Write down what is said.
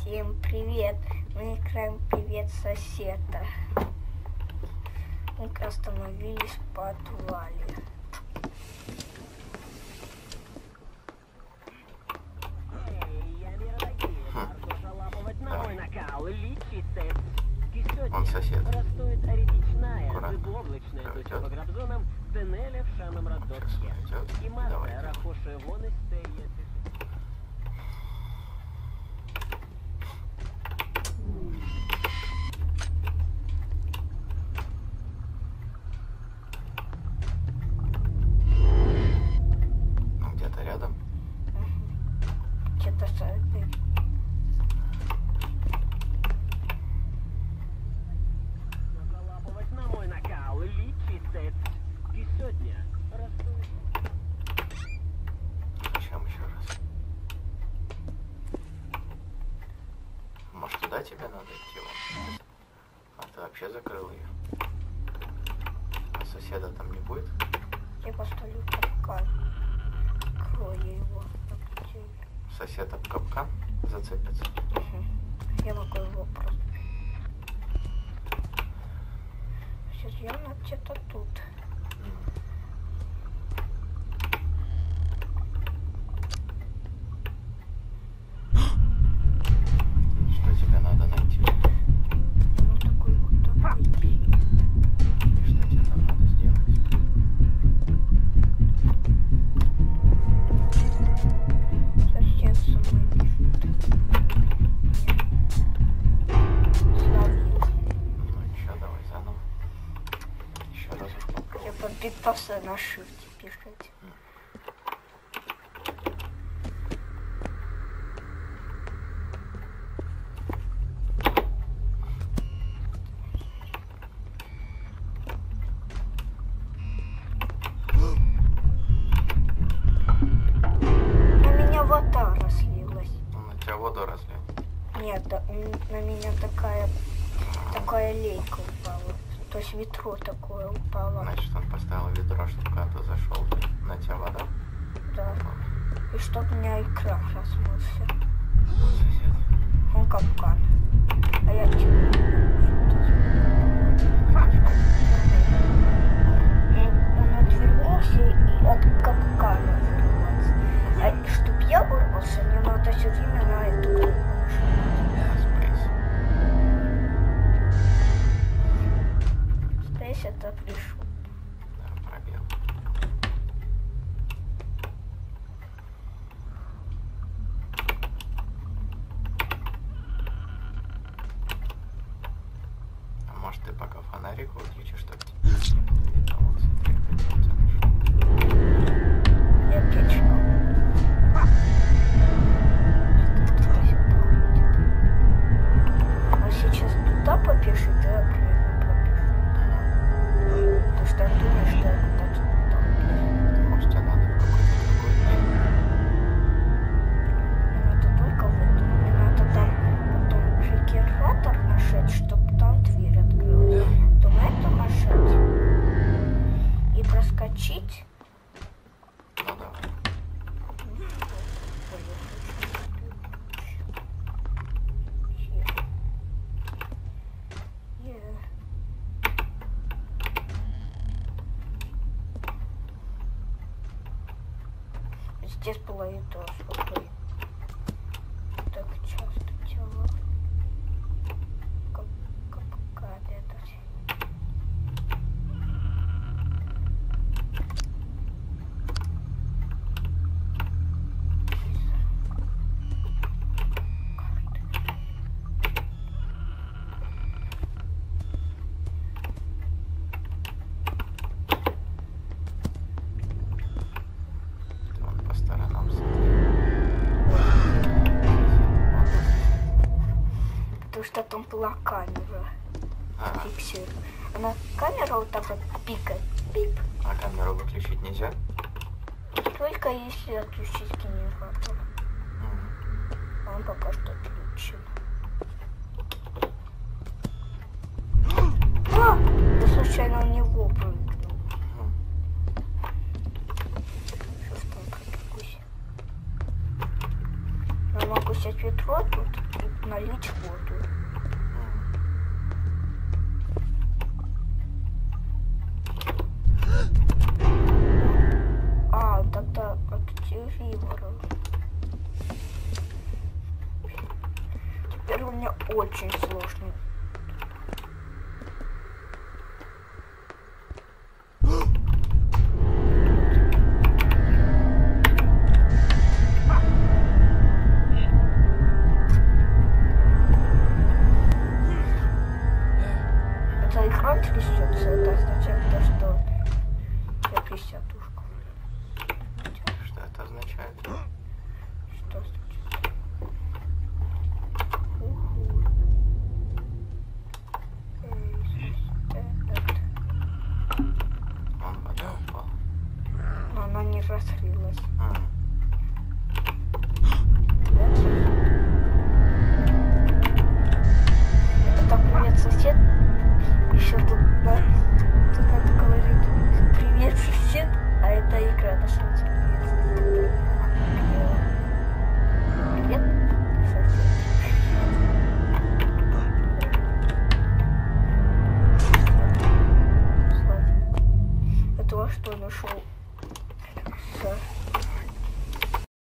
Всем привет! Мы играем «Привет, соседа». Мы остановились в подвале. Он сосед. Где-то рядом. Где-то сады. Зачем еще раз? Может, туда тебе надо идти? Вон? А ты вообще закрыл ее? А соседа там не будет? Я поставлю капкан. Крою его. Сосед об капкан зацепится? Я могу его просто... Серьезно, где-то тут. Что тебе надо найти? Ну, такой куда пойти. И что тебе там надо сделать? Сосед со мной бежит. Словил. Ну ничего, давай заново. Еще разок попробуй. Я подпитался на шифте пишите. На меня вода разлилась. Он на тебя воду разлил. Нет, да, на меня такая лейка упала. То есть ведро такое упало. Значит, он поставил ведро, чтобы когда ты зашел, на тебя вода. Да. И чтоб у меня экран размылся. Сосед. Он капкан. А я чего? Он отвернулся и от капкана вырвался. А чтоб я вырвался, мне надо все время на эту кнопку нажимать. Спейс. Спейс это пришел. Да, пробел. А может ты пока фонарик выключишь, чтобы тебе не было видно? Вот смотри, опять я тебя нашел. Я печка. Он сейчас туда попишет, да, обратно попишет. Потому что он думает, что я куда-то туда. Может тебе надо в какой-то другой день? Мне надо только в эту. Мне надо там потом регенератор нажать, чтобы там дверь открылась. То на это нажать. И проскочить. Ну давай. Здесь было и то, что так часто делал. Как это. Ты вон по сторонам смотри. Потому что там была камера. Ага. Фиксирует. Она камера вот так вот пикает. Пип. А камеру выключить нельзя? Только если отключить генератор. Он пока что отключен. А! Я случайно в него прыгнул. Что ж там пробегусь? Я могу взять ведро тут и налить воду. А, тогда отдели ворот. Теперь у меня очень сложно. Это экран трясется, это означает то, что я трясет ушко. Что это означает? Что означает? Он вода упал. Но она не раскрылась. Это так привет, сосед. Еще тут, да, тут надо говорить привет, сосед, а это игра на солнце. Привет, сосед. Это во что нашел?